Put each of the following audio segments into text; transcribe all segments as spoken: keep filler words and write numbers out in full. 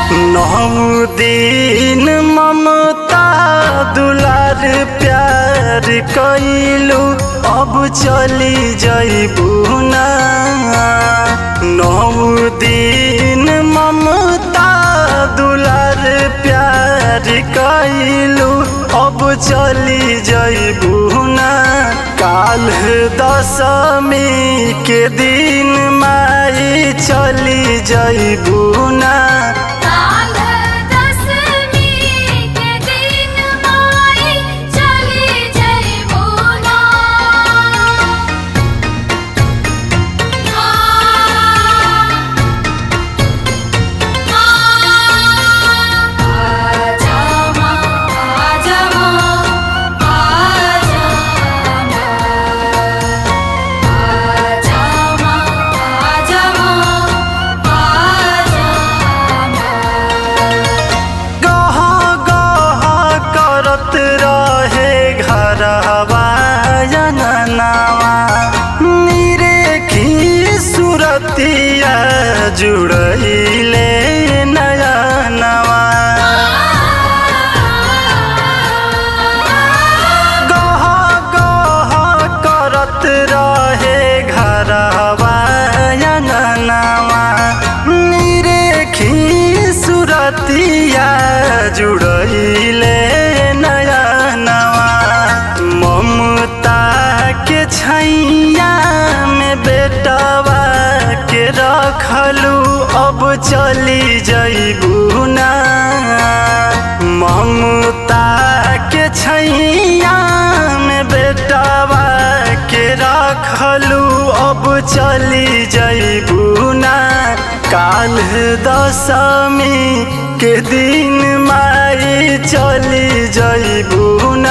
नौ दिन ममता दुलार प्यार कैलू अब चली जइबू ना। नौ दिन ममता दुलार प्यार कैलू अब चली जइबू ना। काल दशमी के दिन माई चली जइबू ना। जुड़ैले नया नवा गह गह करत रहे घरवा अंगनवा। निरेखी सुरतिया जुड़ैले नया नवा। ममता के छैया में बेटवा के रखलू अब चली जइबू ना। ममता के छैया में बेटवा के रखलू अब चली जइबू ना। काल दशमी के दिन माई चली जइबू ना।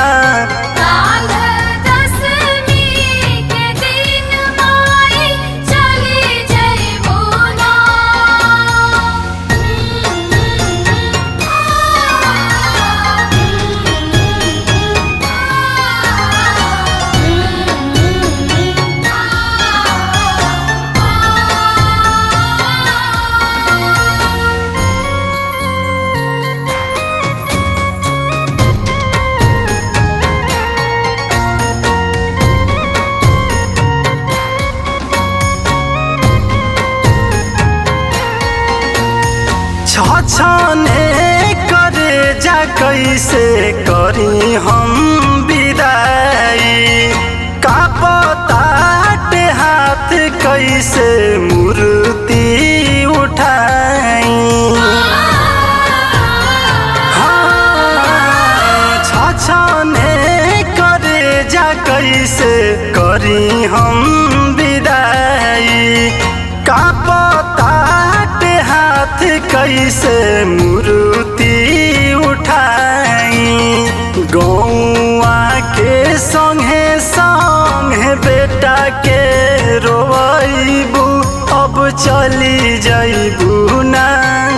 छछने करे जा कैसे करी हम विदाई। का पताटे हाथ कैसे मूर्ति उठाई। हाँ छछने करे जा कैसे करी हम विदाई। का पताटे हाथ कैसे मूर्ति उठाई। गौआ के संगे संगे बेटा के रोइबू अब चली जइबू ना।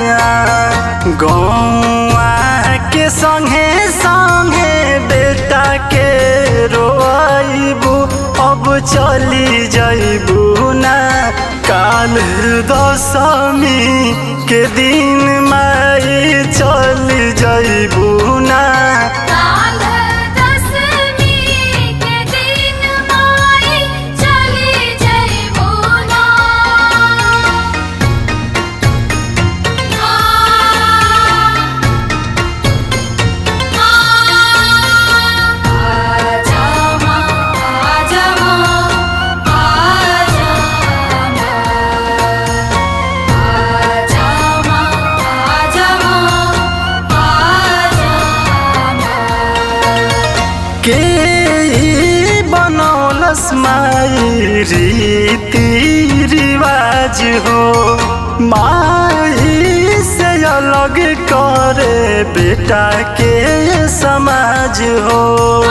गौआ के संगे संगे बेटा के रोइबू अब चली जइबू ना। काल दशमी के दिन माई चल जइबू ना। के बनौलस माई रीति रिवाज हो। माई से अलग करे बेटा के समाज हो।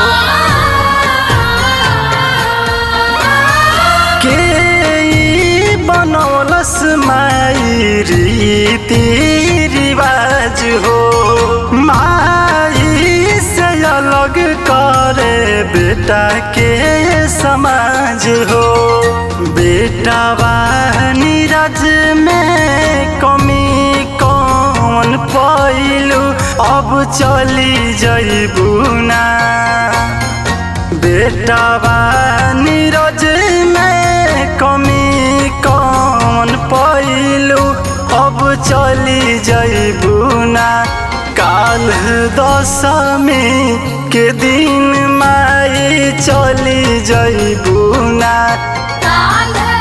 के बनौलस माई रीति रिवाज हो। माई से अलग करे बेटा के समाज हो। बेटा नीरज में कमी कौन पइलू अब चली जइबू ना। बेटावा नीरज में कमी कौन पइलू अब चली जइबू ना। काल दशमी के दिन माई चली जइबू ना।